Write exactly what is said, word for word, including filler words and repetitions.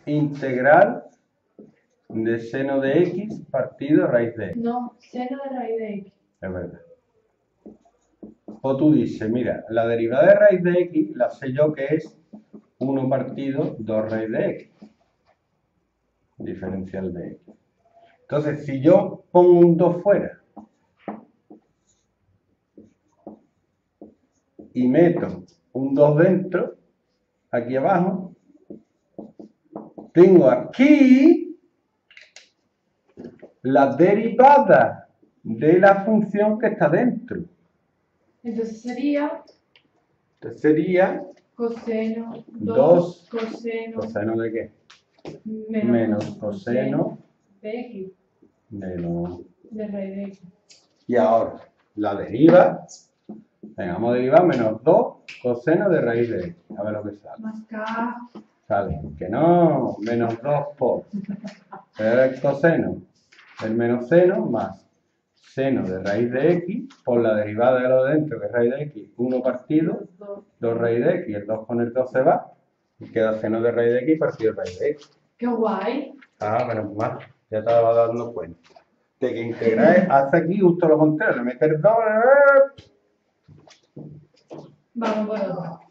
integral de seno de x partido raíz de x. No, seno de raíz de x. Es verdad. O tú dices, mira, la derivada de raíz de x la sé yo que es uno partido dos raíz de x. Diferencial de x. Entonces, si yo pongo un dos fuera y meto un dos dentro, aquí abajo, tengo aquí la derivada de la función que está dentro. Entonces sería Entonces sería coseno dos dos coseno coseno de qué? menos, Menos coseno de x, menos. de raíz de x. Y ahora, la deriva, venga, vamos a derivar menos dos coseno de raíz de x. A ver lo que sale. Más k. Sale, que no, menos dos por el coseno del menos seno más seno de raíz de x por la derivada de lo de dentro, que es raíz de x, uno partido, dos raíz de x, el dos con el dos se va, y queda seno de raíz de x partido raíz de x. ¡Qué guay! Ah, menos mal, ya te vas dando cuenta. De que integrar, hace aquí justo lo contrario, le metes dos. Vamos por otro.